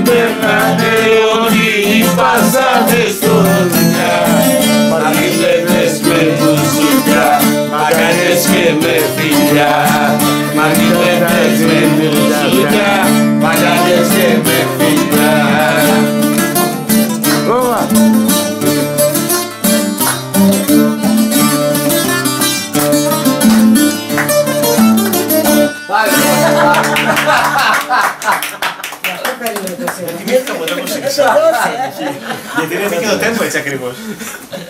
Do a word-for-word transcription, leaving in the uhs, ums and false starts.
περνάνε όλοι σπάσανε στο δουλειά. Μαγιλέτες με μπουζούκια, μαγάνες και με φιλιά. Μαγιλέτες με μπουζούκια, μαγάνες και με φιλιά. Γιατί είναι δίκαιο το τέμπο έτσι ακριβώς.